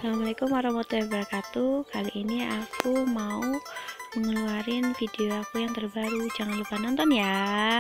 Assalamualaikum warahmatullahi wabarakatuh. Kali ini aku mau ngeluarin video aku yang terbaru. Jangan lupa nonton ya.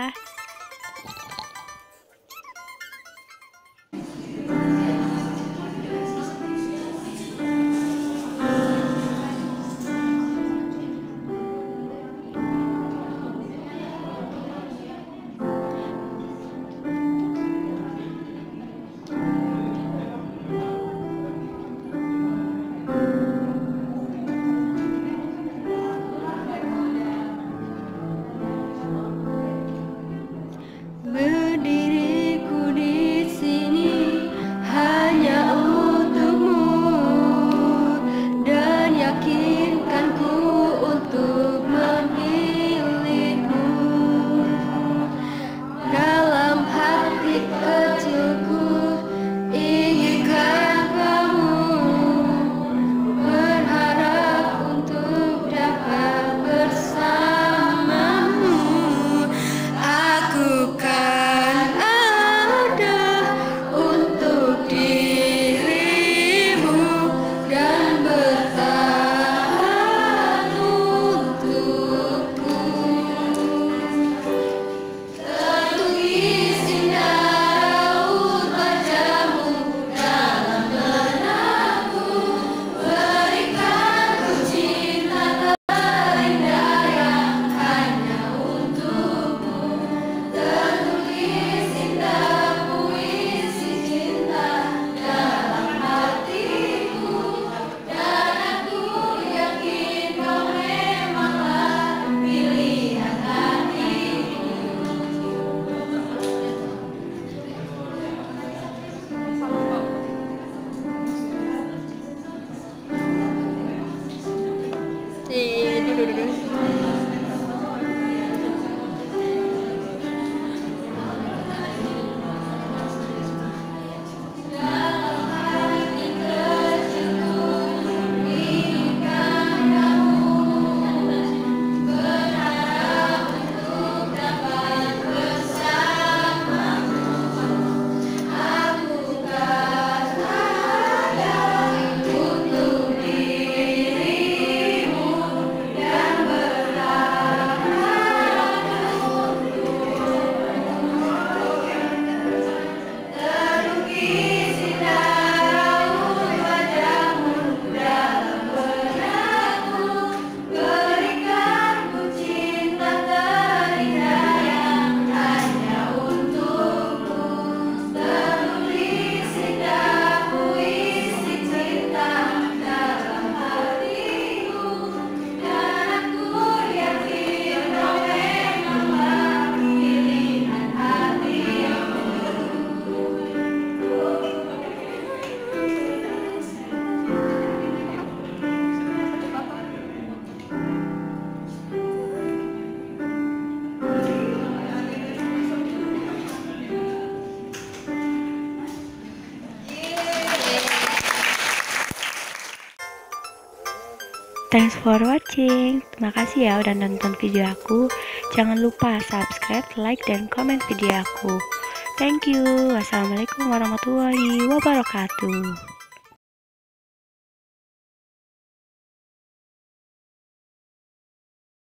Berdiriku di sini hanya untukmu dan yakinkanku untuk memilihmu. Dalam hati kecilku inginkan kamu, berharap untuk dapat bersamamu. Aku kan ada untuk dirimu dan bertahan untukku. Tertulis indah raut wajahmu dalam benakku, berikanku cinta terindah yang hanya untukmu. Tertulis indah puisi cinta dalam hatiku, dan aku yakin kau memanglah pilihan hatiku. Terlukis indah raut wajahmu dalam benakku, berikanku cinta terindah yang hanya untukmu. Tertulis indah puisi cinta dalam hatiku, dan aku yakin kau memanglah pilihan hatiku. Thanks for watching. Terima kasih ya udah nonton video aku. Jangan lupa subscribe, like, dan komen video aku. Thank you. Wassalamualaikum warahmatullahi wabarakatuh.